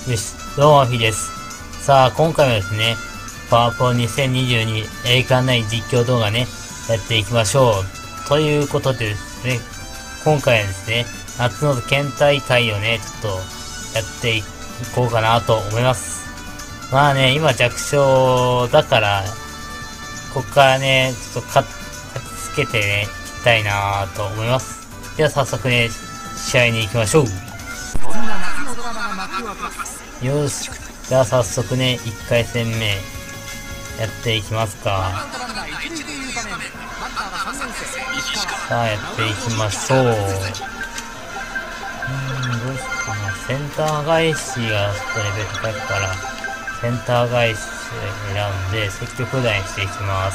よし、どうも、ひです。さあ、今回はですね、パワポ2022栄冠ない実況動画ね、やっていきましょう。ということでですね、今回はですね、夏の県大会をね、ちょっと、やっていこうかなと思います。まあね、今弱小だから、ここからね、ちょっと勝ちつけてね、いきたいなと思います。では早速ね、試合に行きましょう。よし。じゃあ早速ね、1回戦目、やっていきますか。さあ、やっていきましょう。どうしようかな。センター返しがちょっとレベル高いから、センター返し選んで、積極台にしていきます。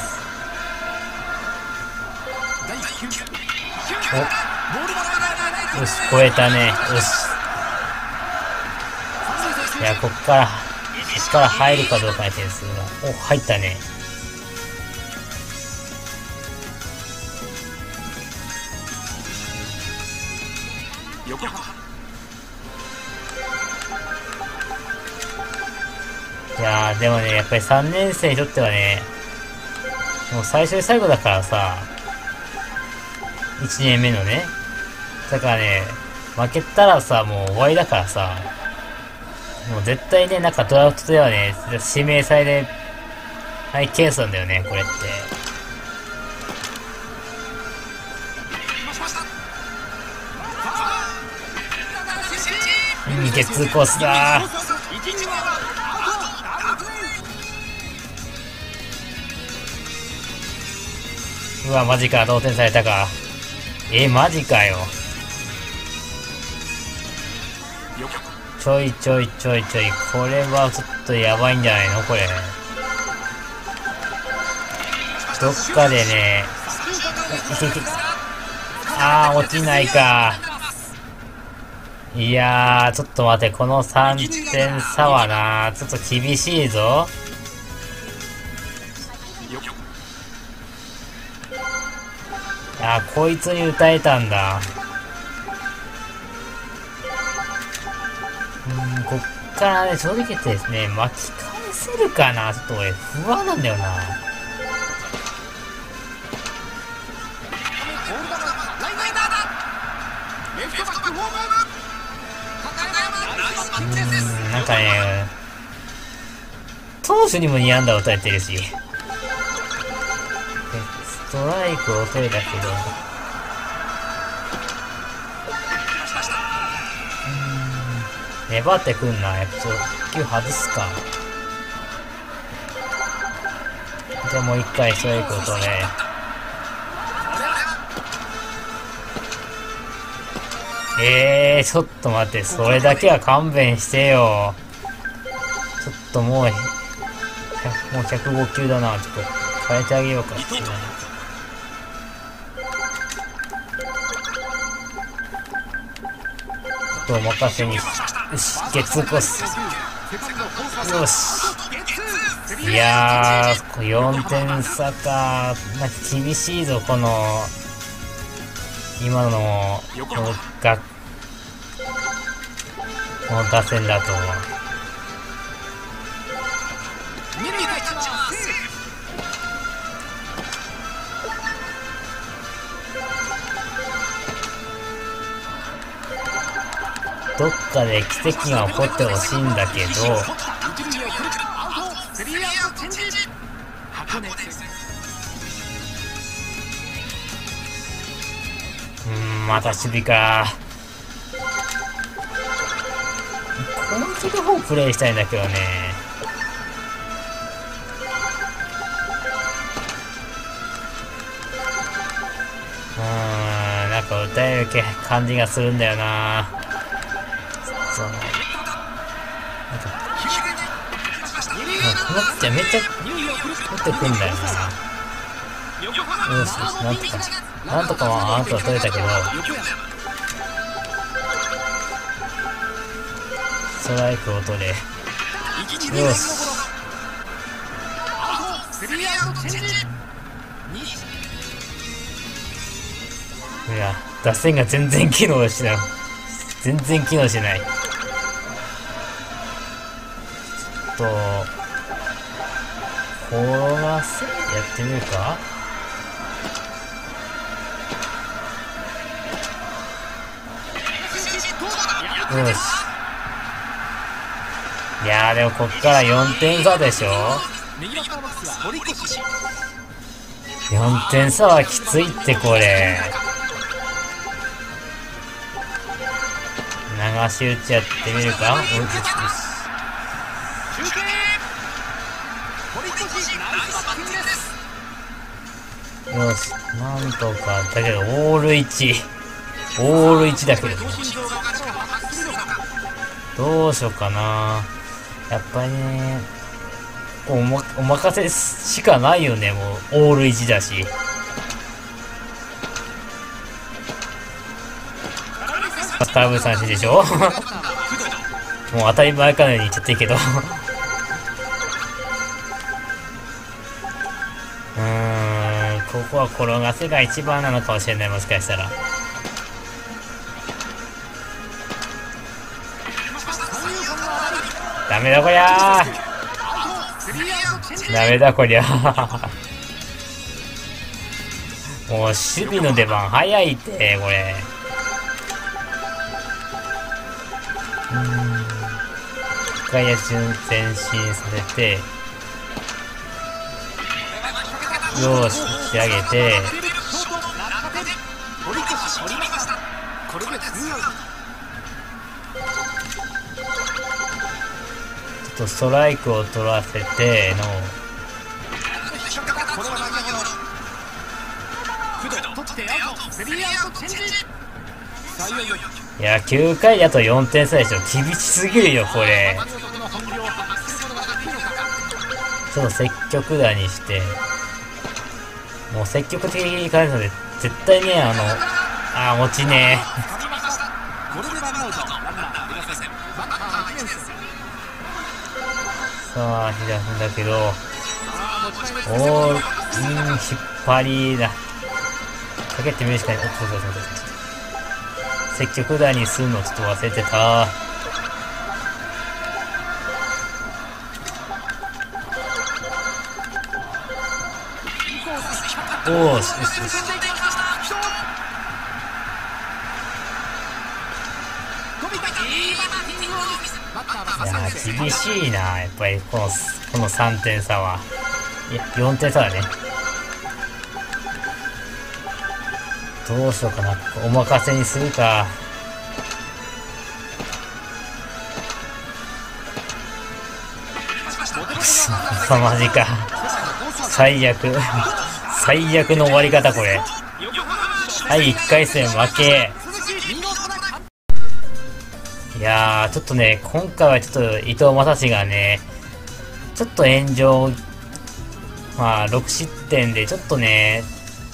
お、よし、超えたね。よし。いや、こっから入るかどうかの点数が。お、入ったね。いやー、でもね、やっぱり3年生にとってはね、もう最初で最後だからさ、1年目のね。だからね、負けたらさ、もう終わりだからさ、もう絶対ね、なんかドラフトではね、指名されないケースなんだよね、これって。ゲッツーコースだー。うわ、マジか、同点されたか。マジかよ。ちょい。これはちょっとやばいんじゃないのこれ。どっかでね、落ちないか。いやー、ちょっと待って、この3点差はな、ちょっと厳しいぞ。こいつに歌えたんだ。こっからね、正直言ってですね、巻き返せるかなちょっと俺、不安なんだよな。なんかね、投手にも2安打打たれてるし。ストライクを取れたけど、粘ってくんな。やっぱ球外すか。じゃあもう一回ストライクを取れ。ちょっと待って、それだけは勘弁してよ。ちょっともう105球だな。ちょっと変えてあげようか。お任せに。よし、ゲッツーコース。よし。いやー、4点差か。なんか厳しいぞ、この、今の、この打線だと。どっかで奇跡が起こってほしいんだけど、また守備か。この時の方プレイしたいんだけどね。なんか歌える感じがするんだよな。そう。なんかこのってめっちゃ取ってくんだよな。よし、なんとかはあなたは取れたけど、ストライクを取れ。よし。いや、打線が全然機能しない。全然機能しない。 と、転がせ、やってみるか。よし。いやーでもこっから4点差でしょ。4点差はきついってこれ。流し打ちやってみるか。よし、なんとか、だけど、オール1。オール1だけどね。どうしようかな。やっぱりね、お任せしかないよね、もう、オール1だし。空振り三振でしょもう当たり前かのように言っちゃっていいけどここは転がせが一番なのかもしれない、もしかしたら。ダメだこりゃー、ダメだこりゃーもう守備の出番早いってこれ。外野前進させて、よーし仕上げて、ちょっとストライクを取らせての、いや9回だと4点差でしょ。厳しすぎるよこれ。ちょっと積極打にして、もう積極的に返すので絶対ね、落ちねえさあ左だけど、引っ張りだ。かけてみるしかない。積極打にするのちょっと忘れてた。おーし、よしよし。いやー厳しいな、やっぱりこの3点差は。いや4点差だね。どうしようかな、お任せにするか。マジか、最悪最悪の終わり方これ。はい、1回戦負け。いやーちょっとね、今回はちょっと伊藤将司がね、ちょっと炎上、まあ6失点でちょっとね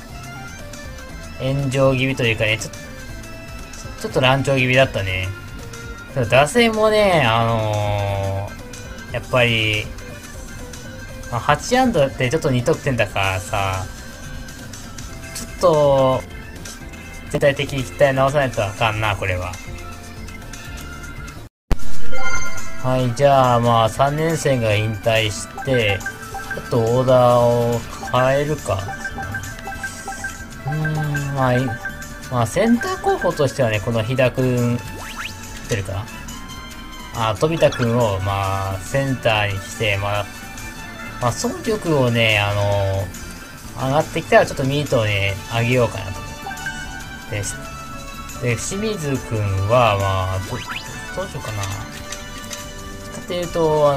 炎上気味というかね、ちょっと乱調気味だったね。打線もね、やっぱり、まあ、8安打ってちょっと2得点だからさ、ちょっと全体的に期待直さないとあかんなこれは。はい、じゃあまあ3年生が引退して、ちょっとオーダーを変えるか。まあセンター候補としてはね、この飛田くん出るか、飛田くんをまあセンターにして、まあ総力をね、上がってきたらちょっとミートをね上げようかなと思って。で清水くんはまあどうしようかな。っていうと、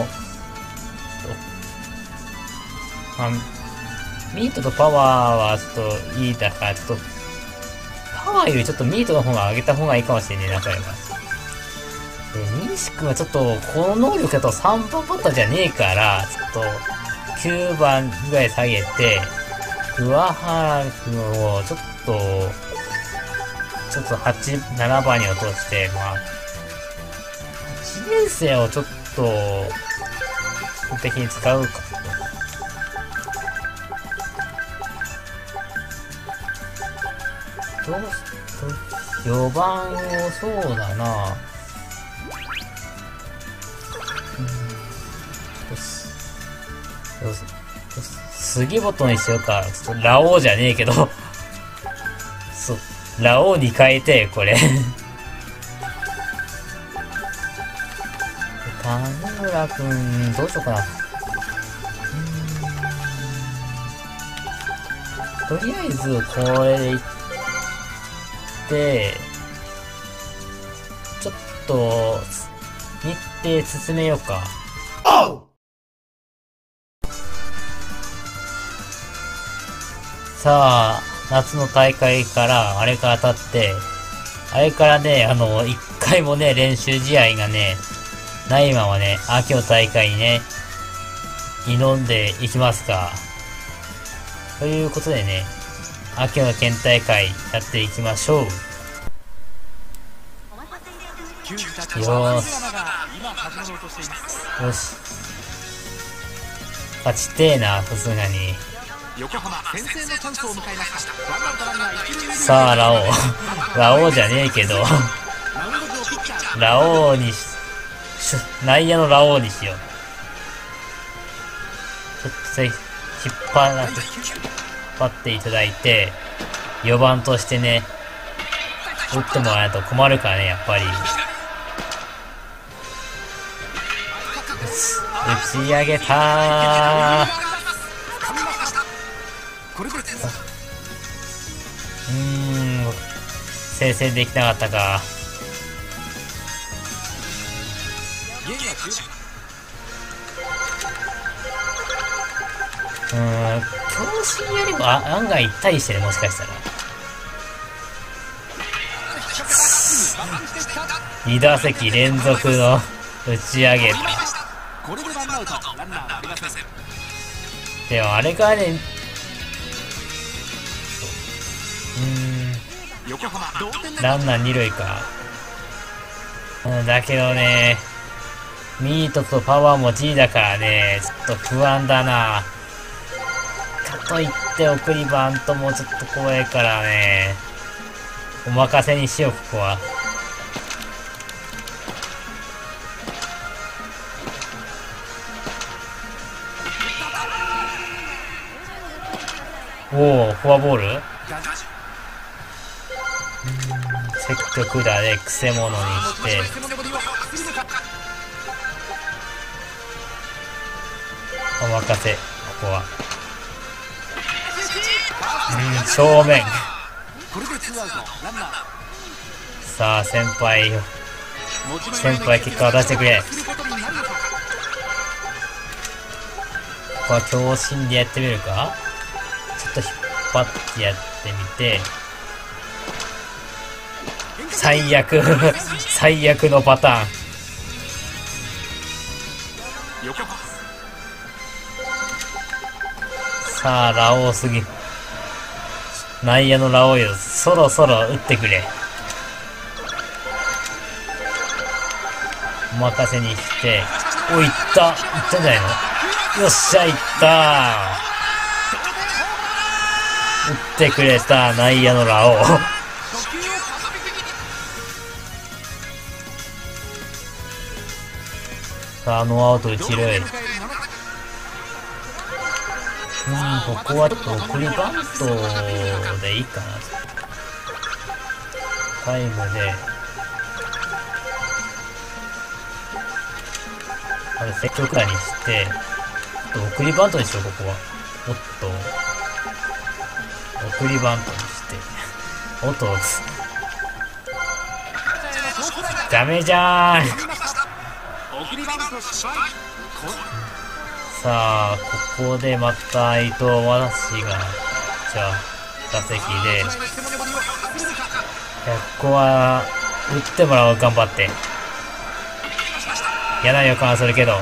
ミートとパワーはちょっといいだから、ちょっと、パワーよりちょっとミートの方が上げた方がいいかもしれないな、これは。で、西君はちょっと、この能力だと3番バッターじゃねえから、ちょっと、9番ぐらい下げて、桑原君をちょっと7番に落として、まあ、1年生をちょっと、的に使うか。4番を、そうだな。 杉本にしようか。ちょっとラオウじゃねえけど。そう。ラオウに変えて、これ。谷村くん、どうしようかな。とりあえず、これでいって、ちょっと、日程進めようか。さあ、夏の大会から、あれから経って、あれからね、一回もね、練習試合がね、ないままね、秋の大会にね、挑んでいきますか。ということでね、秋の県大会やっていきましょう。よーし。よし。勝ちてえな、さすがに。さあ、ラオウ。ラオウじゃねえけど。ラオウに内野のラオウにしよう。ちょっと引っ張っていただいて、4番としてね、打ってもらわないと困るからね、やっぱり。打ち上げたー。先制できなかったか。強振よりも案外1対してね、もしかしたら。2打席連続の打ち上げた。でもあれからね、ランナー2塁か。だけどね、ミートとパワーも G だからね、ちょっと不安だな。かといって送りバントもちょっと怖いからね、お任せにしよう、ここは。おお、フォアボール？積極打でくせ者にして、お任せ、ここは。正面。さあ、先輩結果を出してくれ。ここは強振でやってみるか。ちょっと引っ張ってやってみて、最悪最悪のパターン。さあ、ラオウすぎ。内野のラオウよ、そろそろ打ってくれ。お任せにして、お、いったんじゃないの。よっしゃ、いったー。打ってくれた、内野のラオウ。さあ、ノーアウト一塁。ここはちょっと送りバントでいいかな。タイムで、積極打にして、ちょっと送りバントにしよう、ここは。おっと、送りバントにして、おっと、ダメじゃーん。さあ、ここでまた伊藤正史が、じゃあ、打席で、ここは、打ってもらおう、頑張って。嫌な予感はするけど。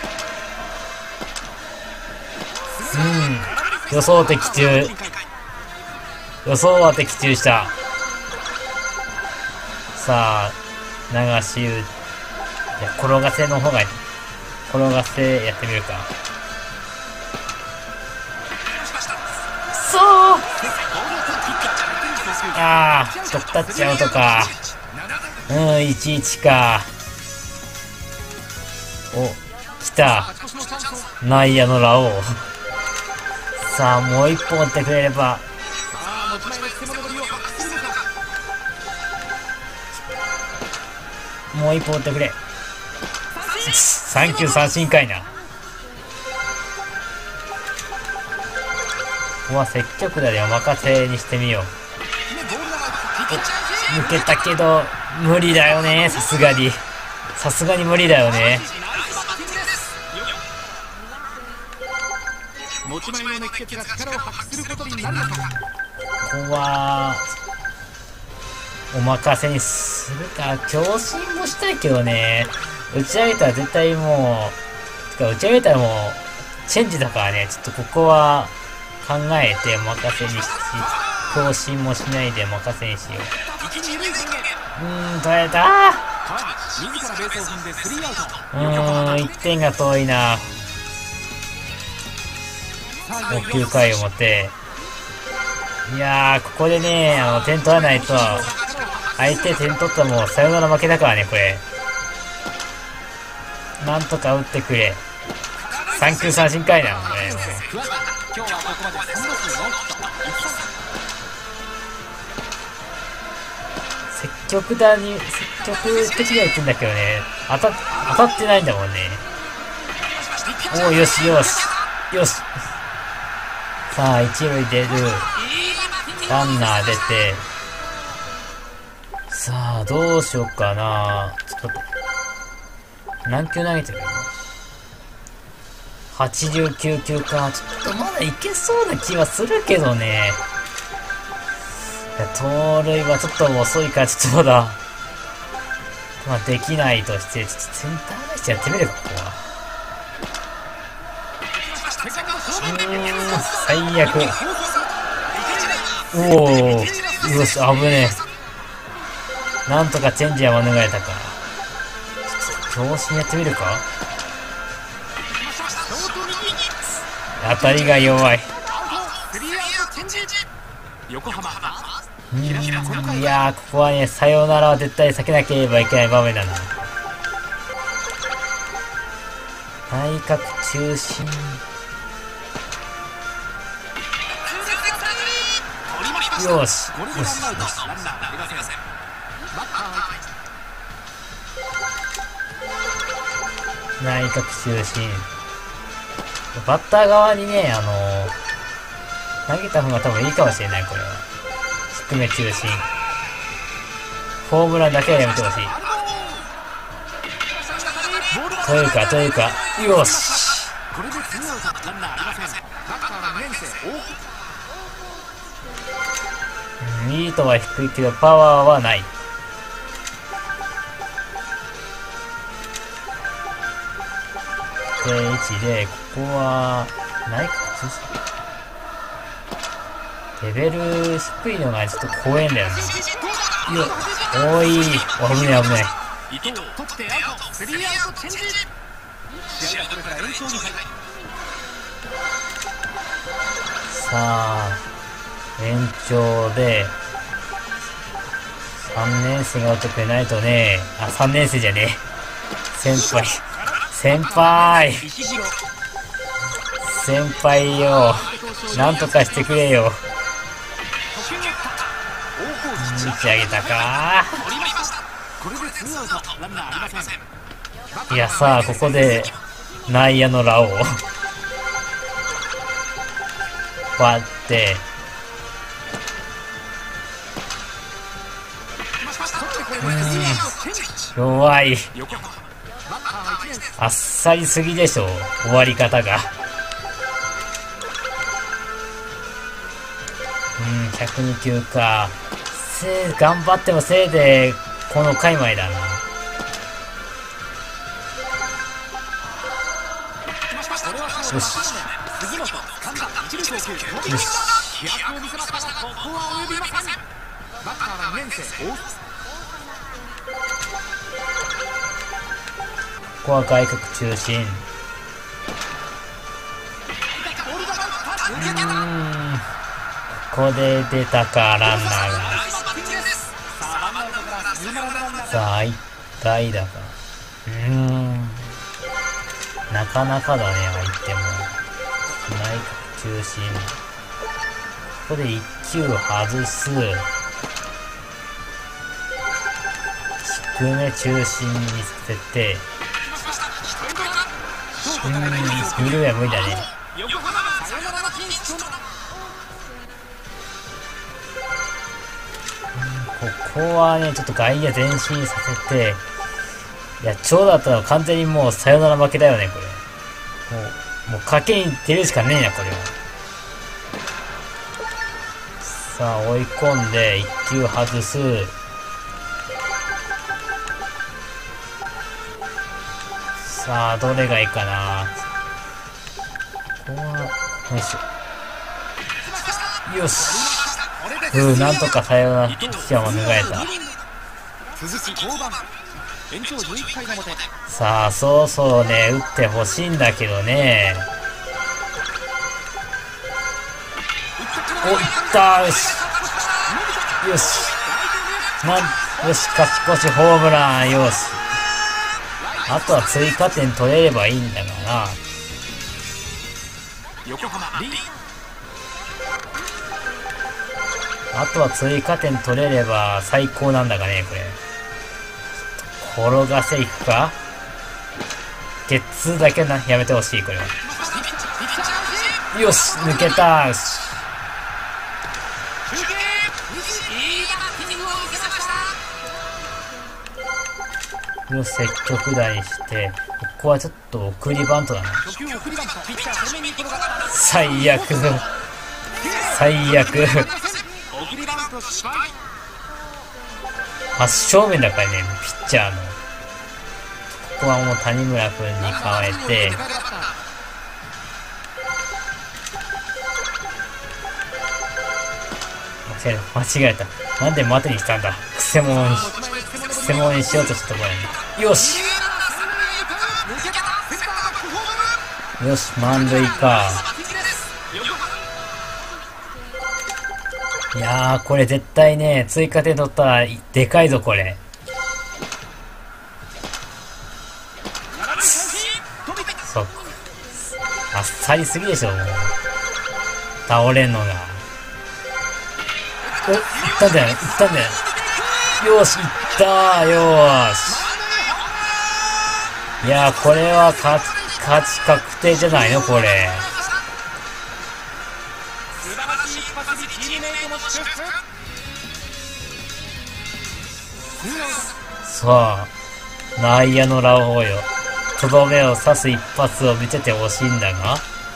予想的中。予想は的中した。さあ、流し打ち。転がせの方がいい。転がせやってみるか。ああ、取ったっちゃうとか。1-1か。お、 来た。内野のラオウ。さあ、もう一本打ってくれれば。もう一本打ってくれ。3球三振かいな。ここは積極打でお任せにしてみよう。抜けたけど、無理だよね、さすがに。さすがに無理だよね。ここは、お任せにするか。強振もしたいけどね。打ち上げたら絶対もう、打ち上げたらもう、チェンジだからね。ちょっとここは、考えてお任せにし、強振もしないでお任せにしよう。取れた1点が遠いな。9回表。いやー、ここでね、点取らないと、相手点取ったらもうサヨナラ負けだからね、これ。なんとか打ってくれ。3球三振かいな、これ。積極的には言ってんだけどね、当たってないんだもんね。おお、よしよし。よし。さあ、一塁出る。ランナー出て。さあ、どうしようかな。ちょっと、何球投げてるの ?89 球か。ちょっとまだいけそうな気はするけどね。盗塁はちょっと遅いから、ちょっとまだ、まあ、できないとして、ちょっとセンター返しやってみるか、ここは。最悪。おお、よし、危ねえ。なんとかチェンジは免れたか。ちょっと強振やってみるか。当たりが弱い。いやー、ここはね、サヨナラは絶対避けなければいけない場面だな。内角中心。よし。よし。内角中心。バッター側にね、投げた方が多分いいかもしれない、これは。低め中心。ホームランだけはやめてほしい。というか、よし。ミートは低いけど、パワーはない。定位置で、ここは、内角中心。レベル低いのがちょっと怖いんだよな。おい、危ねえ危ねえ。さあ、延長で、3年生が打ってくれないとね、3年生じゃねえ。先輩よ。なんとかしてくれよ。打ち上げたか。いやさあ、ここで内野のラオウ割って弱い。あっさりすぎでしょ、終わり方が。102球か。頑張ってもせいでこの回前だな。よしよし。ここは外角中心。ここで出たか、ランナーが。さあ、代打か。 なかなかだね、相手も。内角中心。ここで1球外す。低め中心にさせて、ミルウェイは無理だね。ここはね、ちょっと外野前進させて、いや、長打だったら完全にもうサヨナラ負けだよね、これ。もう賭けに出るしかねえな、これは。さあ、追い込んで、1球外す。さあ、どれがいいかな。ここは、よいしょ。よし。なんとかサヨナラピッチャーも脱がれた。さあ、そろそろね、打ってほしいんだけどね。お、いったー。よし。よし。よし、勝ち越しホームラン。よし。あとは追加点取れればいいんだからな。あとは追加点取れれば最高なんだがね、これ。転がせいくか？ゲッツーだけな、やめてほしい、これは。よし、抜けた。よし。よし、積極打にして、ここはちょっと送りバントだな。最悪。最悪。真正面だからね、ピッチャーの。ここはもう谷村君に変えて、間違えた。なんで待てにしたんだ。くせ者にしようとしたところに。よし。よし、満塁か。いやー、これ絶対ね、追加点取ったらでかいぞ、これ。そっか。あっさりすぎでしょ、もう。倒れんのが。お、行ったんだよ。よし、行ったー。よーし。いやー、これは勝ち確定じゃないの、これ。さあ、内野のラオウよ。とどめを刺す一発を見せてほしいんだが、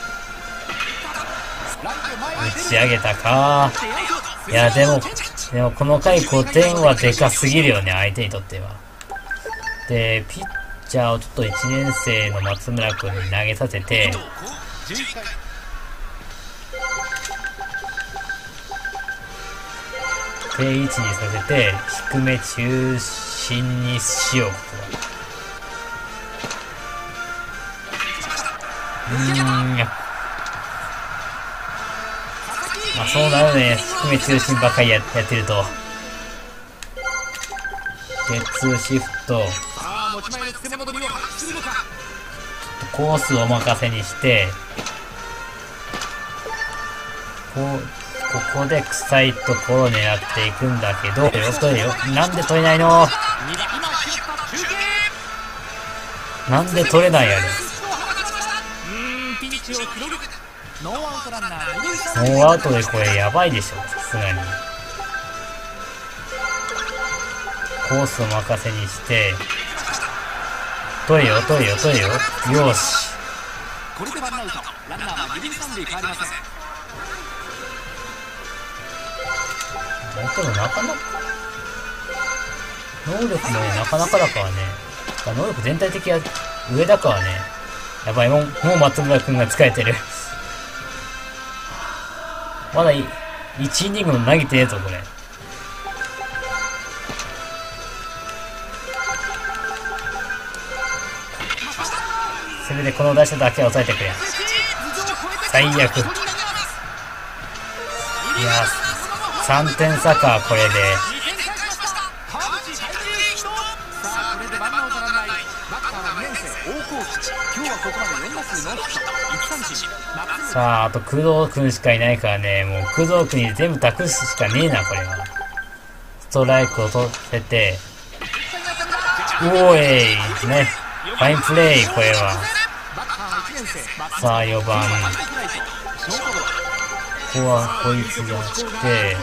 打ち上げたか。いや、でもこの回5点はでかすぎるよね、相手にとっては。で、ピッチャーをちょっと1年生の松村君に投げさせて、定位置にさせて、低め中心にしよう、ここは。まあそうなるね。低め中心ばっかりやってると。ゲッツーシフト。コースをお任せにして、ここで臭いところを狙っていくんだけど、なんで取れないの？なんで取れないやね。ノーアウトでこれやばいでしょ、さすがに。コースを任せにして、取れよ。よし。相手もなかなか、能力もね、なかなかだからね。能力全体的は上だからね。やばい、もう松村君が疲れてる。まだ1イニングも投げてねえぞ、これ。せめてこの打者だけは抑えてくれ。最悪。いや、3点差か、これで。 さあ、あと工藤くんしかいないからね、もう工藤くんに全部託すしかねえな、これは。ストライクを取せて、おーい、ね、ファインプレイ、これは。さあ、4番。ここはこいつじゃなくて、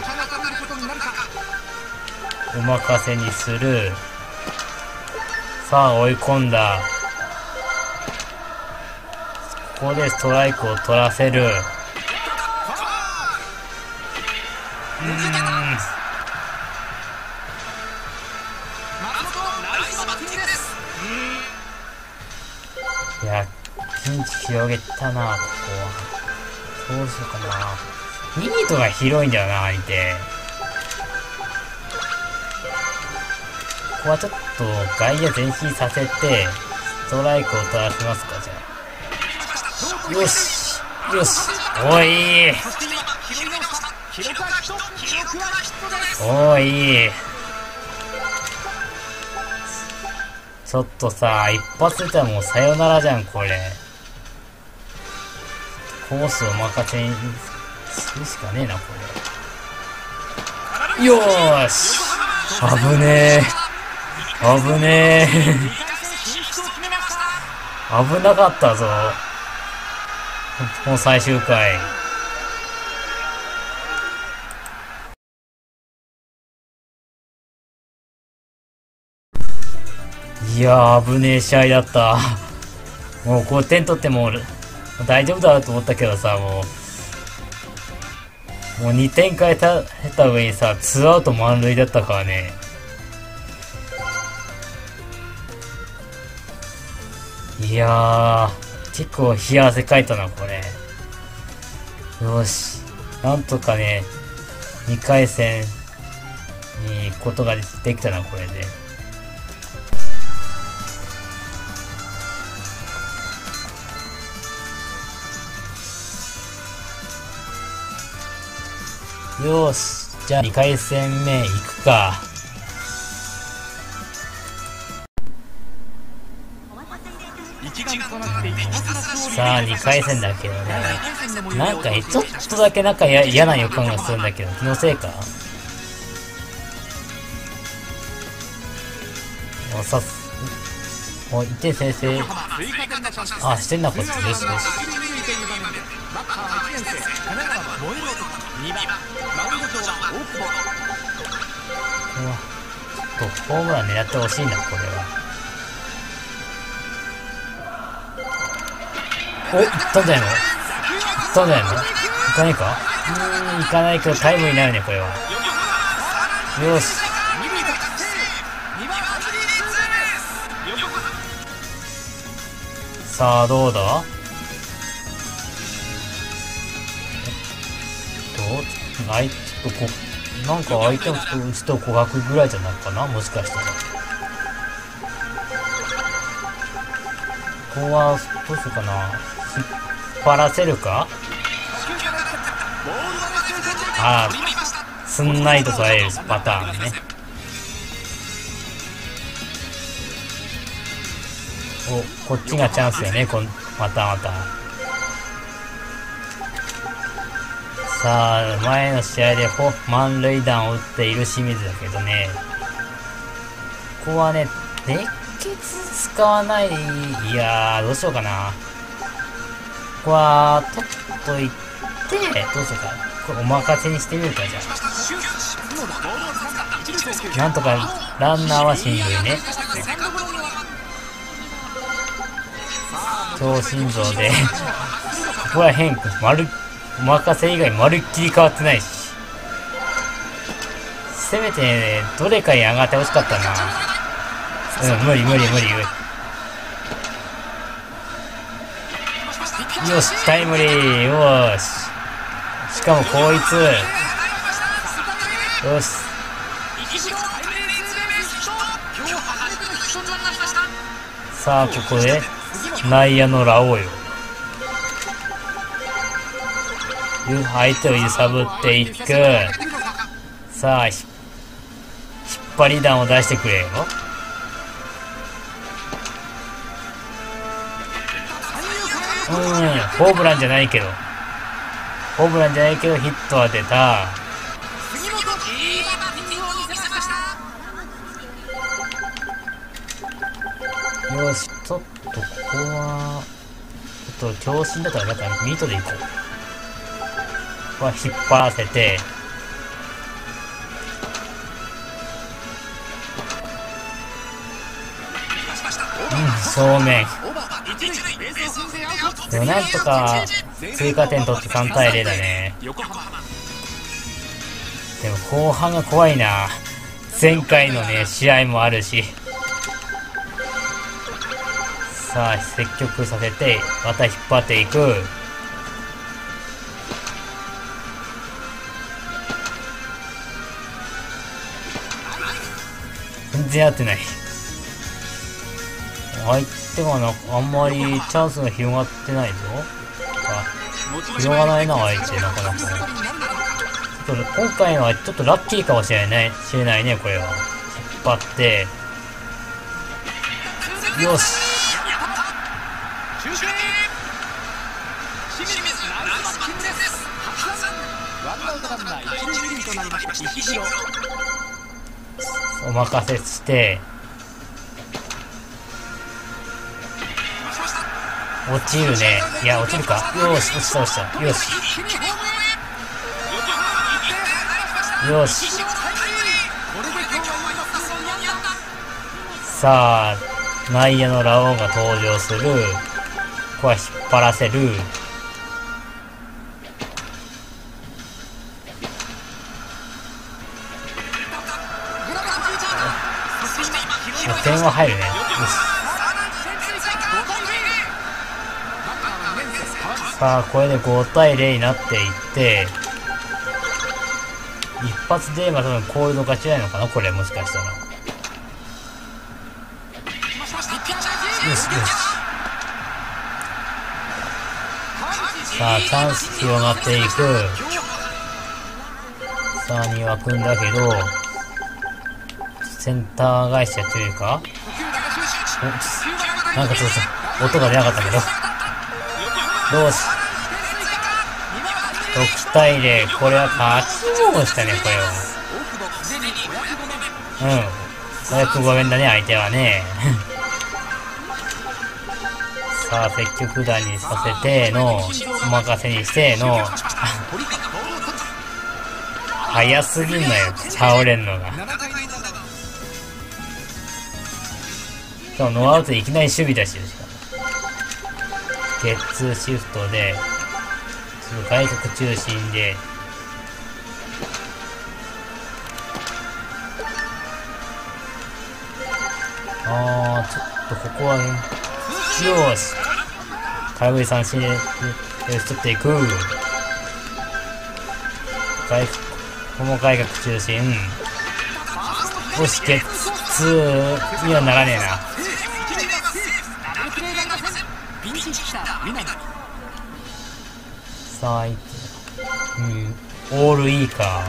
お任せにする。さあ、追い込んだ。ここでストライクを取らせる。いや、ピンチ広げたな、ここは。どうしようかな。ミートが広いんだよな、相手。ここはちょっと外野前進させて、ストライクを取らせますか、じゃあ。よしよし、おいおい、ちょっとさ、一発出たらもうさよならじゃん、これ。コースを任せにするしかねえな、これ。よーし、危ねえ。危ねえ。危なかったぞ。この最終回。いやー、危ねえ試合だった。もうこう点取っても大丈夫だと思ったけどさ、もう2点変えた上にさ、2アウト満塁だったからね。いやー、結構冷や汗かいたな、これ。よし。なんとかね、2回戦に行くことができたな、これで。よーし。じゃあ2回戦目行くか。さあ2回戦だけどね、なんかちょっとだけ嫌な予感がするんだけど、気のせいか。もう1点先制。あ、してんな、こっち。よしよし。ホームラン狙ってほしいな、これは。お、行ったんじゃないの？行ったんじゃないの？行かないか？行かないけどタイムになるね、これは。よし。さあ、どうだ？なんか相手もうちと互角ぐらいじゃないかな、もしかしたら。ここは、どうしようかな。引っ張らせるか？ああ、すんないと取られるパターンね。こっちがチャンスよね、また。さあ、前の試合で満塁弾を打っている清水だけどね。ここはね、熱血使わない。いやー、どうしようかな。ここは、取っといて、どうしようか。これお任せにしてみるか、じゃあ。なんとか、ランナーは進塁ね。超心臓で、ここら辺、お任せ以外まるっきり変わってないし。せめてね、どれかに上がってほしかったな。無理。よし、タイムリー。よし。しかもこいつ。よし。さあ、ここで、内野のラオウよ。相手を揺さぶっていく。さあ、引っ張り弾を出してくれよ。 ホームランじゃないけど。ホームランじゃないけどヒットは出た。よし、ちょっとここは、ちょっと強振だったらなんかミートでいこう。ここは引っ張らせて、正面。でもなんとか追加点取って3対0だね。でも後半が怖いな。前回のね、試合もあるし。さあ、積極させて、また引っ張っていく。全然合ってない。相手があんまりチャンスが広がってないぞ。広がないな、相手、なかなか。今回のはちょっとラッキーかもしれないね、これは。引っ張って。よし。お任せして、落ちるね。いや、落ちるか。よし、落ちた。よし。よし。さあ、内野のラオウが登場する。ここは引っ張らせる。点は入るね。よし。さあ、これで5対0になっていって、一発で、多分こういうの勝ちないのかな、これ、もしかしたら。よし。さあ、チャンス広がっていく。さあ、に湧くんだけど、センター返しやってみるか。なんかちょっと、音が出なかったけど。よし。6対0。これは勝ちそうしたね、これは。お役御免だね、相手はね。さあ、積極打にさせての、お任せにしての、早すぎんのよ、倒れんのが。しかもノーアウトでいきなり守備だし、ゲッツーシフトで、外角中心で、ちょっとここはね、よし、空振り三振で、取っていく。ここも外角中心。よし、ゲッツーにはならねえな。さあ、オールいいか。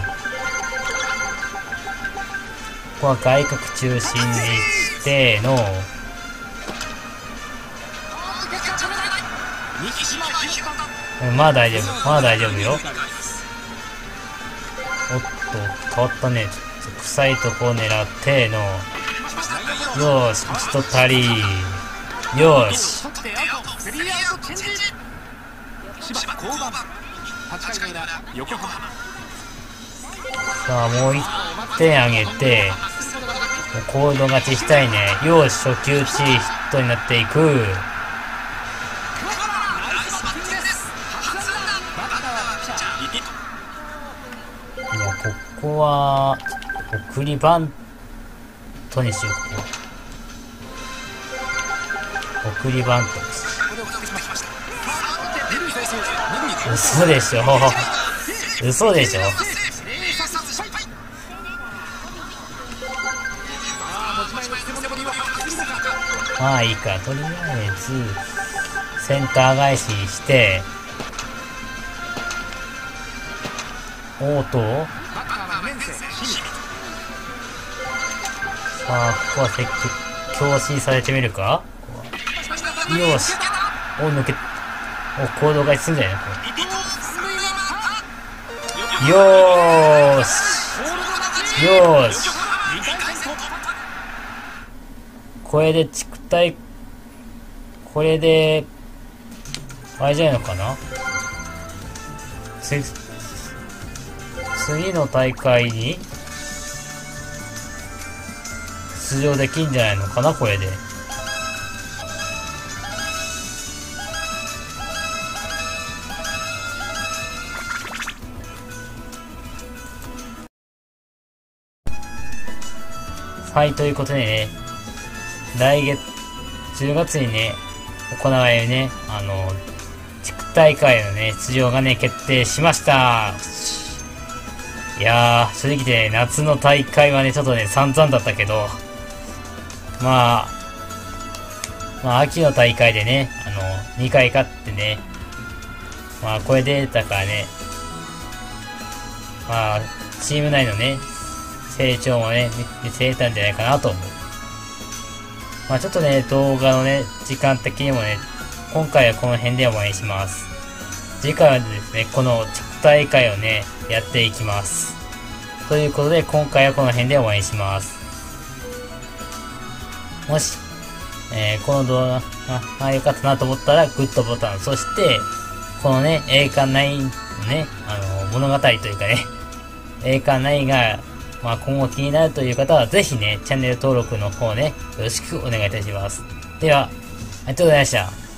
ここは外角中心にしての、まあ大丈夫よ。おっと、変わったね。ちょっと臭いとこを狙っての、よーし、一たり。よーし。さあ、もう1点あげて、コールド勝ちしたいね。よし、初球打ちヒットになっていく。いや、ここは、送りバントにしよう。送りバントです。嘘でしょ。まあいいか、とりあえずセンター返しにして、さあ、ここは積極強振されてみるか。よし、抜けお、行動がするんじゃないのこれ。よーし。よーし。これで地区対、これで、あれじゃないのかな、次の大会に出場できんじゃないのかな、これで。はい、ということでね、来月、10月にね、行われるね、地区大会のね、出場がね、決定しました。いやー、正直ね、夏の大会はね、ちょっとね、散々だったけど、まあ、秋の大会でね、2回勝ってね、まあ、これで、だからね、まあ、チーム内のね、成長もね、見せれたんじゃないかなと思う。まあちょっとね、動画のね、時間的にもね、今回はこの辺で終わりにします。次回はですね、この地区大会をね、やっていきます。ということで、今回はこの辺で終わりにします。もし、この動画が良かったなと思ったら、グッドボタン、そして、このね、栄冠9のね、物語というかね、栄冠9が、まあ今後気になるという方はぜひね、チャンネル登録の方ね、よろしくお願いいたします。では、ありがとうございました。